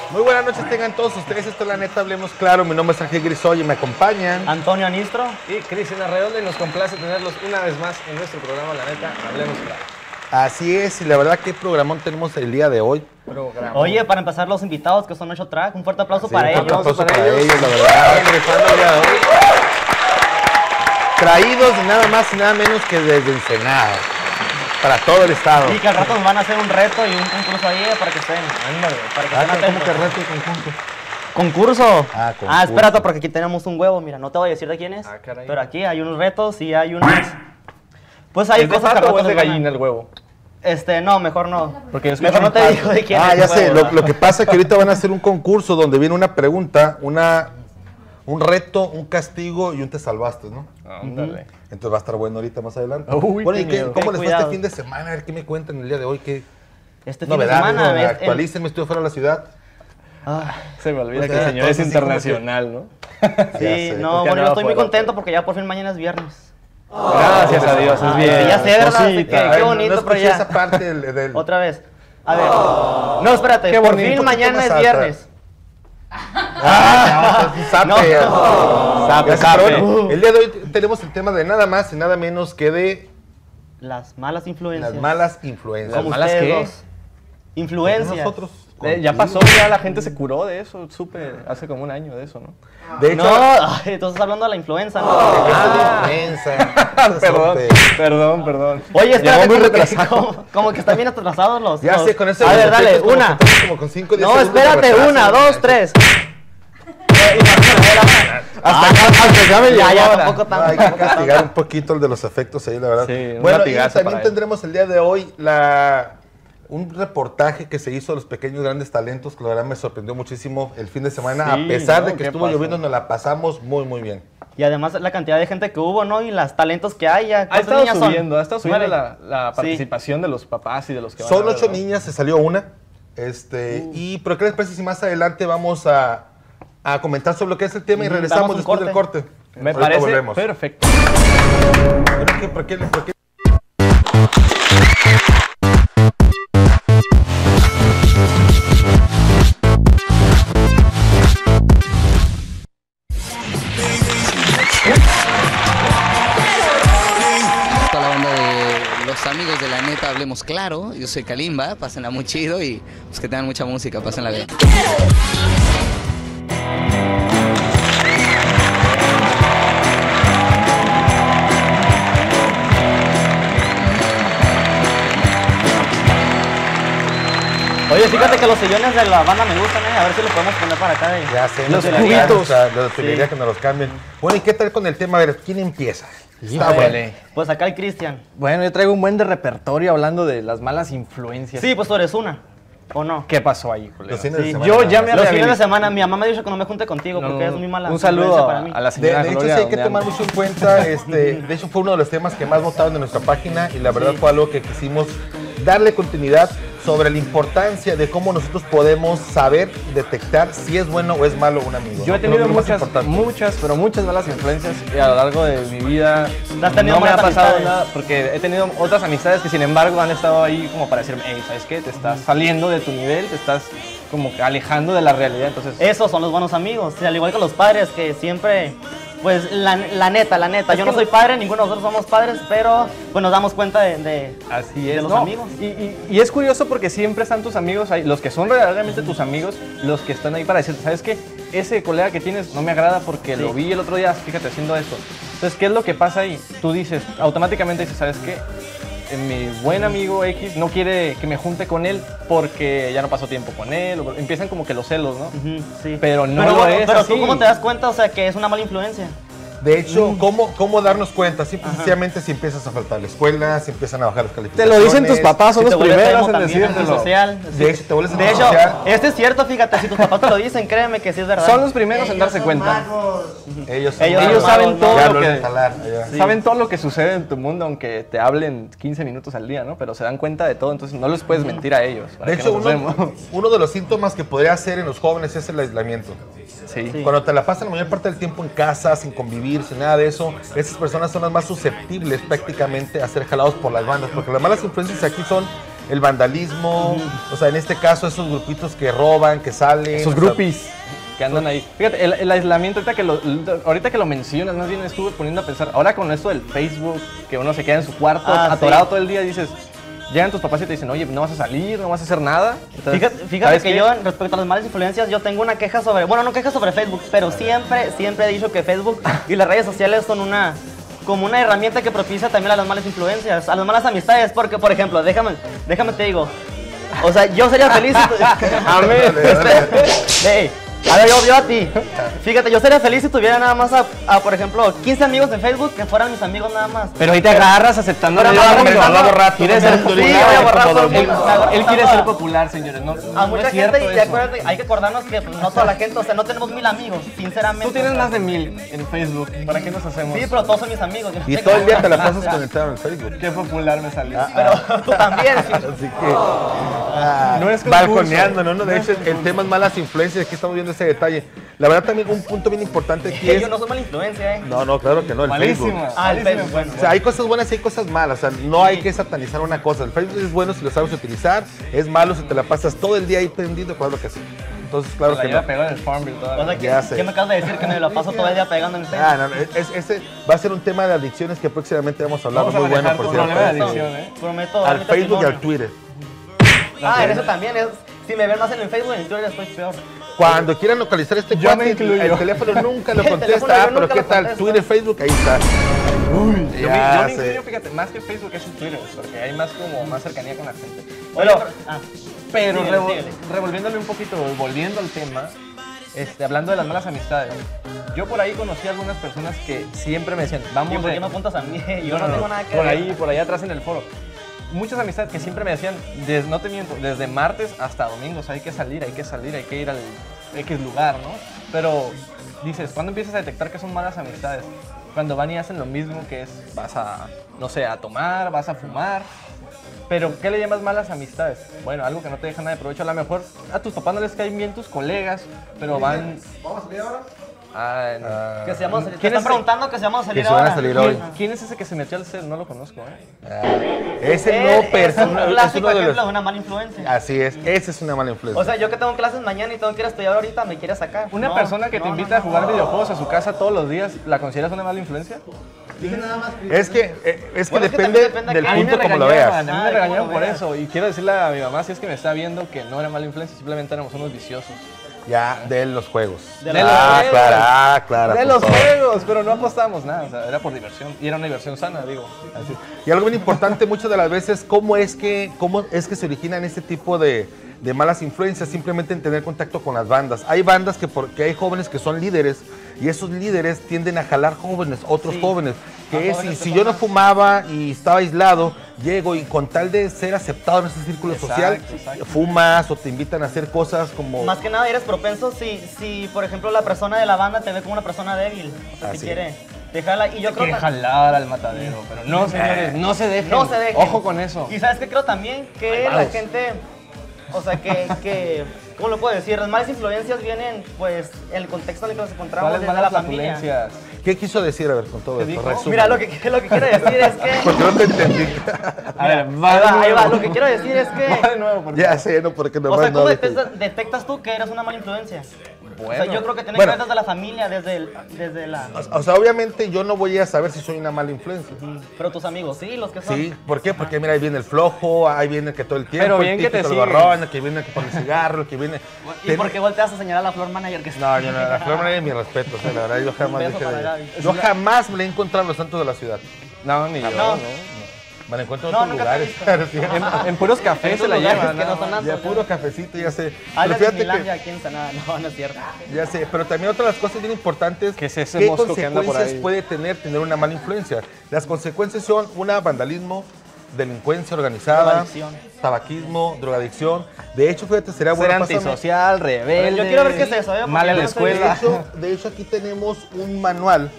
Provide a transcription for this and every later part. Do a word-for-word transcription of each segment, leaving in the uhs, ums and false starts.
Muy buenas noches tengan todos ustedes, esto es La Neta Hablemos Claro, mi nombre es Ángel Grisoy y me acompañan Antonio Anistro y Cristian Arredondo y nos complace tenerlos una vez más en nuestro programa La Neta Hablemos Claro. Así es, y la verdad qué programón tenemos el día de hoy. Programa. Oye, para empezar los invitados que son ocho track, un fuerte aplauso Sí, para un fuerte ellos. aplauso para para ellos. ellos, la verdad. Empezando el día de hoy. Traídos nada más y nada menos que desde Ensenada, para todo el estado. Y que al rato nos van a hacer un reto y un concurso ahí eh, para que estén. Ándale. Para que Ah, estén ¿cómo atentos. que reto y conjunto? ¿Concurso? Ah, concurso. Ah, espérate, porque aquí tenemos un huevo. Mira, no te voy a decir de quién es. Ah, caray. Pero aquí hay unos retos y hay unos. Pues hay ¿Es de cosas que al pato o rato es de nos van a- gallina el huevo? Este, no, mejor no. Porque yo Mejor no te escucho un digo de quién Ah, es. ya el sé, huevo, lo, ¿verdad? lo que pasa es que ahorita van a hacer un concurso donde viene una pregunta, una, un reto, un castigo y un te salvaste, ¿no? Ándale. Entonces va a estar bueno ahorita más adelante. Uy, bueno, qué ¿y qué, miedo. cómo Qué les fue cuidado. este fin de semana? A ver, ¿qué me cuentan el día de hoy? ¿Qué Este fin de novedades? semana. ¿no? es- Actualícenme, estuve fuera de la ciudad. Ah, Se me olvida O sea, que el señor es entonces sí, como que- internacional, ¿no? Ya sí, sé. no, Porque bueno, yo andaba estoy muy fuera, contento pero- porque ya por fin mañana es viernes. Gracias a Dios, Ah, es bien. ya sé, ¿verdad? Cosita. Qué- Ay, qué no- bonito, no pero escuché ya. esa parte del... del- Otra vez. A ver. No, espérate. Qué por bonito. fin Un poquito mañana más es alta. viernes. Ah, no, zape. No. Zape, Zape, zape. zape. Bueno, el día de hoy tenemos el tema de nada más y nada menos que de Las malas influencias. las malas influencias. Como ¿Malas ustedes qué? dos. Influencias. Nosotros. Eh, ya contigo. pasó, ya la gente se curó de eso, supe hace como un año de eso, ¿no? De hecho, No, ay, entonces estás hablando de la influenza, ¿no? ah, influenza. Perdón, Sope. perdón, perdón. Oye, espérate, Llegó muy como que, retrasado. como, como que están bien atrasados los. Ya los- sé, con eso. A ver, dale, como- una. Como con cinco, diez No, segundos de espérate, retraso. una, dos, tres. Hasta acá, hasta acá me Ya, llegó ya, ahora. tampoco No, tanto. hay que castigar un poquito el de los efectos ahí, la verdad. Sí, un bueno, y latigazo también para él. tendremos el día de hoy la, un reportaje que se hizo de los pequeños grandes talentos, que la verdad me sorprendió muchísimo el fin de semana. Sí, a pesar ¿no? de que ¿Qué estuvo pasó? lloviendo, nos la pasamos muy, muy bien. Y además la cantidad de gente que hubo, ¿no? Y los talentos que hay. ya. Ha ¿Cuántas estado niñas son? subiendo, ha estado subiendo Nueve. la, la Sí. participación de los papás y de los que van Son a ver, ocho ¿no? niñas, se salió una. Este, Uh. y, pero ¿qué les parece si más adelante vamos a, a comentar sobre lo que es el tema y Mm, regresamos damos un después del corte? Me Ahorita parece volvemos. perfecto. Pero ¿qué- ¿Por qué? ¿Por qué? Toda la banda de los amigos de La Neta Hablemos Claro. Yo soy Kalimba, pásenla muy chido y pues que tengan mucha música, pásenla bien. Oye, fíjate que los sillones de la banda me gustan, ¿eh? A ver si los podemos poner para acá. De... Ya sé, Los no cubitos. La utilería que nos los cambien. Bueno, ¿y qué tal con el tema? A ver, ¿quién empieza? Está bueno. Híjole. Pues acá el Cristian. Bueno, yo traigo un buen de repertorio hablando de las malas influencias. Sí, pues tú eres una. ¿O no? ¿Qué pasó ahí, colega? Los fines de Sí, semana yo nada ya más. me Los fines de rehabilité. semana, mi mamá me dijo que no me junte contigo porque es muy mala Un influencia saludo para a, mí. a la De, señora de hecho, sí Gloria, hay que donde tomar anda. mucho en cuenta, este, de hecho fue uno de los temas que más votaron en nuestra página y la verdad Sí. fue algo que quisimos darle continuidad sobre la importancia de cómo nosotros podemos saber y detectar si es bueno o es malo un amigo. Yo he ¿no? tenido Lo más muchas, importante. muchas, pero muchas malas influencias y a lo largo de mi vida ¿Has tenido no me ha malas pasado amistades? nada porque he tenido otras amistades que sin embargo han estado ahí como para decirme, hey, ¿sabes qué? Te estás saliendo de tu nivel, te estás como que alejando de la realidad, entonces... Esos son los buenos amigos, y al igual que los padres que siempre, pues la, la neta, la neta, Es yo que no soy padre, ninguno de nosotros somos padres, pero pues nos damos cuenta de, de, Así de es, los ¿no? amigos. Y, y- y es curioso porque siempre están tus amigos ahí, los que son verdaderamente tus amigos, los que están ahí para decirte, ¿sabes qué? Ese colega que tienes no me agrada porque Sí. lo vi el otro día, fíjate, haciendo esto. Entonces, ¿qué es lo que pasa ahí? Tú dices, automáticamente dices, ¿sabes qué? Eh, Mi buen amigo X no quiere que me junte con él porque ya no pasó tiempo con él, o empiezan como que los celos, ¿no? Ujú, sí. Pero no pero, lo es Pero así. tú, ¿cómo te das cuenta, o sea, que es una mala influencia? De hecho, ¿cómo, ¿cómo darnos cuenta? Simple y sencillamente si empiezas a faltar a la escuela, si empiezan a bajar las Te calificaciones. lo dicen tus papás, son Si te los vuelves primeros emo en también, decírtelo. antisocial, sí. De hecho, te vuelves De hecho, antisocial. este es cierto, fíjate, si tus papás te lo dicen, créeme que sí es verdad. Son los primeros en darse cuenta. Ellos, son Ellos- magos. ellos saben todo Ya lo lo que- de jalar, allá. Sí. Saben todo lo que sucede en tu mundo, aunque te hablen quince minutos al día, ¿no? Pero se dan cuenta de todo, entonces no les puedes mentir a ellos. para De que hecho, nos uno, usemos. uno de los síntomas que podría hacer en los jóvenes es el aislamiento. Sí. Sí. Cuando te la pasan la mayor parte del tiempo en casa, sin convivir, sin nada de eso, esas personas son las más susceptibles prácticamente a ser jalados por las bandas, porque las malas influencias aquí son el vandalismo, uh-huh. o sea, en este caso esos grupitos que roban, que salen. Esos groupies. Sea, que andan ahí. Fíjate, el, el aislamiento, ahorita que, lo, ahorita que lo mencionas, más bien estuve poniendo a pensar, ahora con esto del Facebook, que uno se queda en su cuarto ah, atorado sí. todo el día y dices, llegan tus papás y te dicen, oye, no vas a salir, no vas a hacer nada. Entonces, fíjate fíjate que qué? yo, respecto a las malas influencias, yo tengo una queja sobre, bueno, no queja sobre Facebook, pero siempre, siempre he dicho que Facebook y las redes sociales son una, como una herramienta que propicia también a las malas influencias, a las malas amistades, porque, por ejemplo, déjame, déjame te digo, o sea, yo sería feliz si tu... a ver, hey, a ver, yo, yo a ti. Fíjate, yo sería feliz si tuviera nada más a, a, por ejemplo, quince amigos en Facebook que fueran mis amigos nada más. Pero ahí te agarras aceptando pero no, no, no, no, rato. Quiere ser popular. Él, él quiere ser popular, señores. No, a mucha no gente, y acuérdate, hay que acordarnos que pues, no toda la gente, o sea, no tenemos mil amigos, sinceramente. Tú tienes más de mil en Facebook. ¿Para qué nos hacemos? Sí, pero todos son mis amigos. Y todo el día te la pasas conectado en Facebook. Qué popular me salió. Ah, pero tú también. Así que, ah, no es balconeando, ¿no? De hecho, el tema es malas influencias. Aquí estamos viendo ese detalle. La verdad también un punto bien importante aquí es... Yo no soy mala influencia, ¿eh? No, no, claro que no, el Malísima. Facebook. Ah, el Facebook, bueno. O sea, hay cosas buenas y hay cosas malas, o sea, no hay que satanizar una cosa. El Facebook es bueno si lo sabes utilizar, es malo si te la pasas todo el día ahí prendido, claro que sí. Entonces, claro la que no. no. Pegó en el Farmville todavía. O sea, ¿qué, ¿qué me acabas de decir? Que me la paso todo el día pegando en el Facebook. Ah, no, no, es, ese va a ser un tema de adicciones que próximamente vamos a hablar, vamos muy a bueno, por cierto. Problema de adicción, ¿eh? Prometo. Al Facebook y al Twitter. Ah, en eso también es. Si me ven más en el Facebook, en el Twitter estoy peor. Cuando quieran localizar este Yo cuate, el teléfono nunca lo contesta, ah, pero ¿qué tal? Contesto. Twitter, Facebook, ahí está. Uy, yo, me, yo me incluyo, fíjate, más que Facebook es un Twitter, porque hay más como más cercanía con la gente. Pero, Oye, ah, pero síguele, revol síguele. revolviéndole un poquito, volviendo al tema, este, hablando de las malas amistades, yo por ahí conocí a algunas personas que siempre me decían, vamos. ¿Y por qué de... me apuntas a mí? Yo no, no, no tengo nada que por ver. Ahí, por ahí atrás en el foro. Muchas amistades que siempre me decían, des, no te miento, desde martes hasta domingos hay que salir, hay que salir, hay que ir al X lugar, ¿no? Pero dices, ¿cuándo empiezas a detectar que son malas amistades? Cuando van y hacen lo mismo, que es, vas a, no sé, a tomar, vas a fumar. Pero, ¿qué le llamas malas amistades? Bueno, algo que no te deja nada de provecho. A lo mejor a tus papás no les caen bien tus colegas, pero van... ¿Vamos a salir ahora? Ah, no. uh, que se llama, ¿Quién te están es preguntando que se vamos a salir que se van ahora. a salir ¿Quién, hoy? ¿Quién es ese que se metió al C E R? No lo conozco, ¿eh? Ah, ese Eh, no, es pero un es clásico uno de ejemplo los... de una mala influencia. Así es, esa es una mala influencia. O sea, yo que tengo clases mañana y tengo que ir a estudiar ahorita, me quiere sacar. Una no, persona que no, te no, invita no, a jugar no. videojuegos a su casa todos los días, ¿la consideras una mala influencia? Es que, eh, es que Bueno, es que depende, también depende del a mí punto me como lo regañaban, veas. A mí Ah, me ¿cómo regañaron lo por veas? eso y quiero decirle a mi mamá si es que me está viendo que no era mala influencia, simplemente éramos unos viciosos. Ya, de los juegos. De De los ah, juegos. claro, ah, claro. De por los favor. juegos, pero no apostamos nada, o sea, era por diversión y era una diversión sana, digo. Así. Y algo bien importante muchas de las veces, ¿cómo es que, cómo es que se originan este tipo de, de malas influencias? Simplemente en tener contacto con las bandas. Hay bandas que, porque hay jóvenes que son líderes y esos líderes tienden a jalar jóvenes, otros Sí. jóvenes. Que A es, jóvenes y que si son yo no más- fumaba y estaba aislado, llego y con tal de ser aceptado en ese círculo Exacto, social, exacto. fumas o te invitan a hacer cosas como... Más que nada eres propenso si, si, por ejemplo, la persona de la banda te ve como una persona débil. O sea, Así si es. quiere, te jala. Y yo creo Que que jalar al matadero, pero no, señores, no se dejen. no se dejen. Ojo con eso. Y sabes que creo también que Ay, la vamos. gente, o sea, que, que, ¿cómo lo puedo decir? Las malas influencias vienen, pues, el contexto en el que nos encontramos ¿Cuáles desde malas la familia. flatulencias? ¿Qué quiso decir, a ver, con todo ¿Qué esto? dijo? Resume. Mira, lo que, lo que quiero decir es que... Porque no te entendí. A ver, Ahí va, ahí va. Lo que quiero decir es Va de que... nuevo, porque... Ya sé, no, porque no O sea, ¿cómo no, detectas, detectas tú que eres una mala influencia? Bueno. O sea, yo creo que tiene Bueno. que ver desde la familia, desde, el, desde la... O sea, obviamente yo no voy a saber si soy una mala influencia. Pero tus amigos, sí, los que son... Sí, ¿por qué? Porque mira, ahí viene el flojo, ahí viene el que todo el tiempo, Pero el bien que te típico, el siguen. gorrón, el que viene el que pone el cigarro, el que viene... ¿Y Ten- por qué volteas a señalar a la floor manager que No, yo no, la flor no es mi respeto, o sea, la verdad, yo jamás beso dije para de Gaby. ella. Yo jamás me la he encontrado en los santos de la ciudad. No, ni yo, No. no. Me la encuentro en No, otros nunca te he lugares. visto. Claro, sí. En, en puros cafés Esos se la lugares llevan. que no ¿no? son Ya antros, puro cafecito, ya sé. Ah, Pero la fíjate Disneylandia que, aquí en Ensenada. No, no es cierto. ya sé, pero también otra de las cosas bien importantes, ¿Qué es ese ¿qué mosco que anda por consecuencias ahí? puede tener tener una mala influencia? Las consecuencias son una vandalismo, delincuencia organizada, Drogadicción. tabaquismo, drogadicción. De hecho, fíjate, sería Ser bueno pásame- antisocial, rebelde. Yo quiero ver qué es eso, ¿eh? Mal en la Porque yo no De escuela. hecho, de hecho, aquí tenemos un manual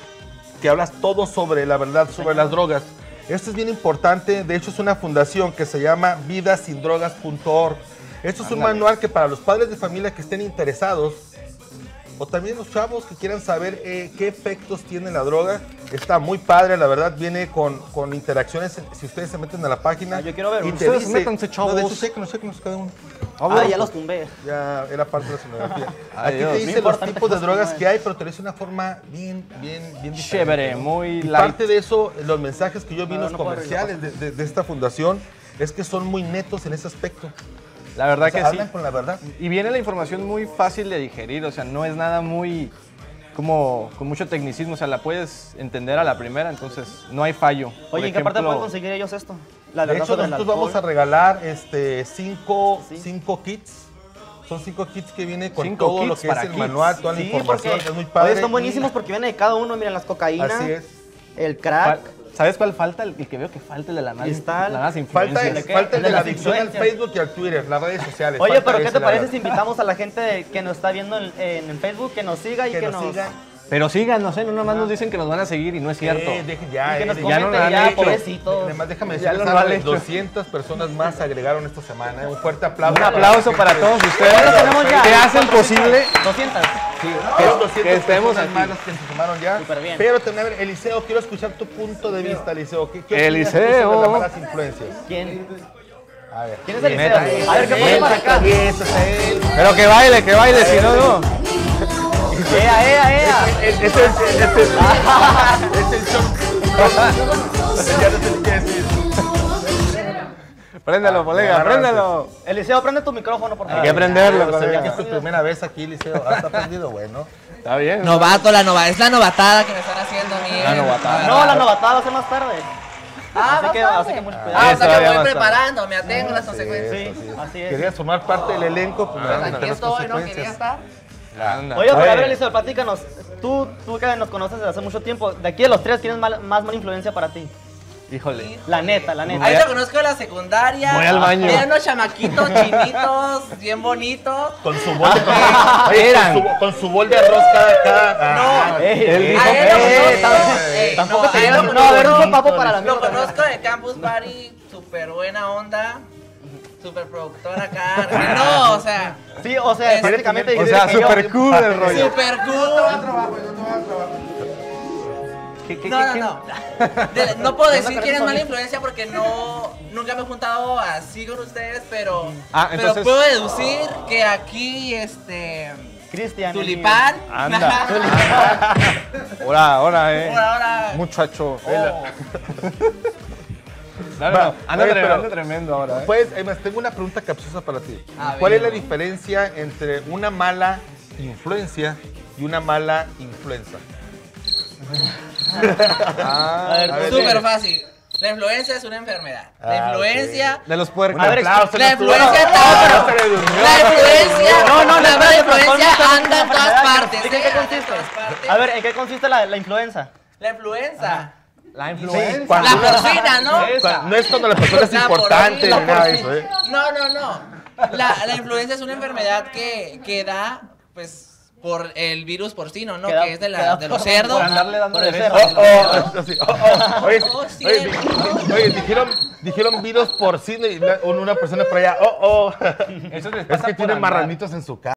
que habla todo sobre la verdad, sobre las drogas. Esto es bien importante, de hecho es una fundación que se llama vida sin drogas punto org. Esto es un Ándale. manual que para los padres de familia que estén interesados o también los chavos que quieran saber eh, qué efectos tiene la droga. Está muy padre, la verdad, viene con, con interacciones, si ustedes se meten a la página. Ah, yo quiero ver y uno. te Ustedes dice, métanse, chavos. No, de hecho, chéquenos, chéquenos cada uno. Ah, ya los tumbé. Ya era parte de la sonografía. Ay, Aquí Dios. te No dice importa, los tipos de no drogas importa. que hay, pero te lo dice de una forma bien, bien, bien diferente. Chévere, ¿no? muy Y light. parte de eso, los mensajes que yo vi en No, los no puedo comerciales de, de- de esta fundación, es que son muy netos en ese aspecto. La verdad O sea, que sí. hablan con la verdad. Y viene la información muy fácil de digerir, o sea, no es nada muy como con mucho tecnicismo, o sea, la puedes entender a la primera, entonces no hay fallo. Por Oye, ¿en qué parte ejemplo, pueden conseguir ellos esto? La De verdad hecho, sobre el nosotros vamos a alcohol. regalar este, cinco, Sí. cinco kits. Son cinco kits que vienen con Cinco todo lo kits que es para el kids. manual, toda la Sí, información. porque Es muy padre. oye, están buenísimos porque viene de cada uno. Miren, las cocaínas, Así es. el crack. fal- ¿Sabes cuál falta? El, el que veo que falta el de la nada. Cristal. La nada Falta, influencia. qué? falta el El de de la las adicción al influencias. Facebook y al Twitter, las redes sociales. Oye, Falta pero ¿qué ese, te la parece verdad. si invitamos a la gente que nos está viendo en, en, en Facebook que nos siga y que, Que nos nos... sigan. Pero síganos, ¿eh? No nomás nos dicen que nos van a seguir y no es cierto. Eh, deje- ya, y que eh, nos de- ya comenten, no lo han ya, hecho. pobrecitos. Además, déjame Ya decirles lo han algo, hecho. doscientas personas más se agregaron esta semana. eh. Un fuerte aplauso. Un aplauso para todos ustedes Ya tenemos ya que hacen cuatrocientas, posible doscientas. Sí, que- son doscientas que estemos personas aquí. más las que se sumaron ya. Súper bien. Pero también, a ver, Eliseo, quiero escuchar tu punto de vista, Eliseo. ¿Qué, qué opinas tú Eliseo. sobre las malas influencias? ¿Quién? A ver. ¿Quién es el Neta, Eliseo? A ver, ¿qué pone para acá? Eso es él. Pero que baile, que baile, si no, no. ¡Ea, ea, ea! Ese es el es el show. Ya no sé ni qué decir. Préndelo, colega, agarra préndelo. Eliseo, prende tu micrófono, por favor. Hay que prenderlo, Se ve que colega. es tu primera vez aquí, Eliseo. Ah, está prendido, bueno. Está bien. Novato, la nova, es la novatada que me están haciendo a mí. La novatada. No, la novatada va a ser más tarde. Ah, así que, más así tarde. que mucho Ah, cuidado. o Eso sea que todavía voy más tarde. preparando, me atengo a las consecuencias. Sí, Eso sí. así es. Querías formar parte del elenco, pues Pues van a aquí tener las estoy, ¿no? Quería consecuencias. estar. Anda. Oye, pero a ver, Oye, Eliseo, platícanos. Tú, tú que nos conoces desde hace mucho tiempo, de aquí de los tres, ¿quién es mal- más mala influencia para ti? Híjole. La neta, la neta. Ahí lo conozco de la secundaria. Voy al baño. Eran unos chamaquitos chinitos, bien bonitos. Con su bol de, Oye, Eran. con su, con su bol de arroz cada... cada No. ah, Ey, Él ey, dijo A él que- lo Eh, conozco. eh, Tampoco no, te a él digas. lo No, a ver, un conozco. papo para la Lo amiga. conozco de Campus Party, súper buena onda, súper productor acá. No, o sea, Sí, o sea, Es- prácticamente O dice sea, que yo- super cool el rollo. súper cool. ¿Qué, qué, No, qué, no, qué? no. De- no puedo decir con quién es eso mala mismo. influencia porque no nunca me he juntado así con ustedes, pero, Ah, pero entonces- puedo deducir que aquí este Cristian. Tulipán. Anda. Ahora, ahora, eh. Por ahora. Muchacho. Oh. No, no, Va, no. Anda, oye, tre- pero- anda tremendo ahora, eh. Pues, además, tengo una pregunta capciosa para ti. A ¿Cuál ver. es la diferencia entre una mala influencia y una mala influenza? Ah, A ver, A ver, Súper fácil. La influencia es una enfermedad. La Ah, influencia. de los puercos. A ver, aplauso, La no, influencia no, está. no, se le durmió. La influencia. No, no, la no, mala espérate, pero influencia ponme esta anda en todas enfermedad, partes. ¿en qué ¿eh? Anda en consiste? todas partes. A ver, ¿en qué consiste la, la influenza? La influenza. La influenza. cuando- La porcina, ¿no? Esa. No es cuando la persona es La importante ni porcina, nada de porcina. eso, ¿eh? No, no, no. La, la influenza es una enfermedad que, que da, pues, por el virus porcino, ¿no? Que da- que es de, que la, da de los por- cerdos. por andarle dando Por el de cerdo. cerdo. Oh, oh, así, oh, oh. Oye, Oh, oye, cierto. di- oye, dijeron, dijeron virus porcino y la- una persona por allá, oh, oh. Eso les Es pasa que por tienen andar. marranitos en su casa.